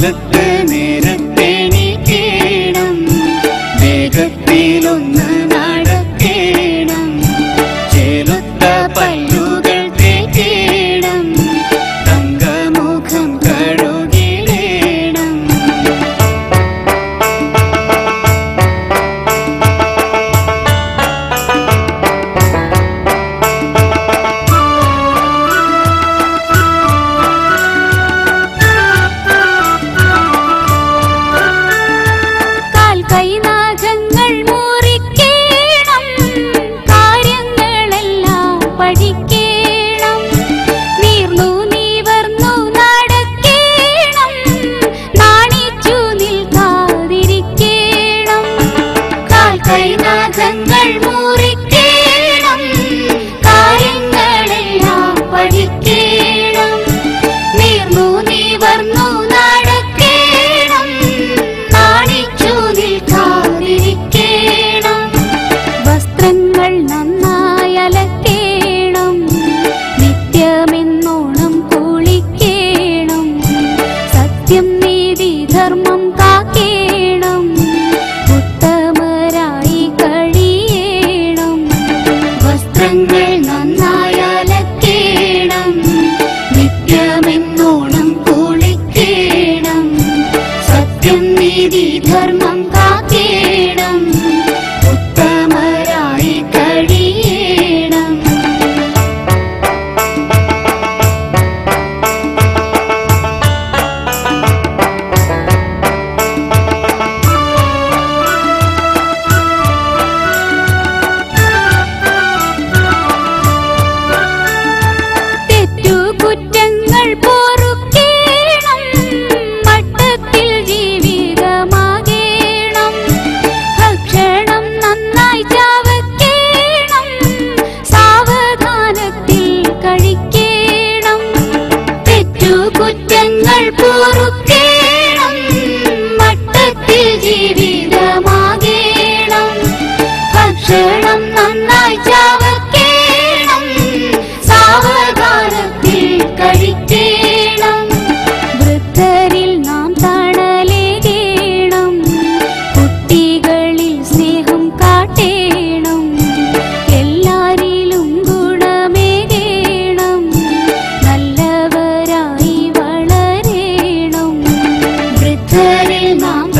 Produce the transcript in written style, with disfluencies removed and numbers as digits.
കാലത്ത് നേരത്തെണീക്കണം, വേഗത്തിലൊന്ന് നടക്കണം, ചേലുത്ത പല്ലുകൾ തേക്കണം, തങ്കമുഖം കഴുകിടേണം. ധർമ്മം കാക്കേണം, ഉത്തമരായി കഴിയേണം. തെറ്റുകുറ്റങ്ങൾ പൊറുക്കേണം, മട്ടത്തിൽ ജീവിതമാകേണം, ഭക്ഷണം നന്നായി ചവയ്ക്കേണം, സാവധാനത്തിൽ കഴിക്കേണം. തെറ്റുകുറ്റങ്ങൾ പൊറുക്കേണം, മട്ടത്തിൽ ജീവിതമാകേണം, ഭക്ഷണം നന്നായി ചവയ്ക്കേണം, സാവധാനത്തിൽ കഴിക്കേണം. വൃദ്ധരിൽ നാം തണലേകേണം, കുട്ടികളിൽ സ്നേഹം കാട്ടേണം, എല്ലാരിലും ഗുണമേകേണം, നല്ലവരായി വളരേണം. വൃദ്ധരിൽ നാം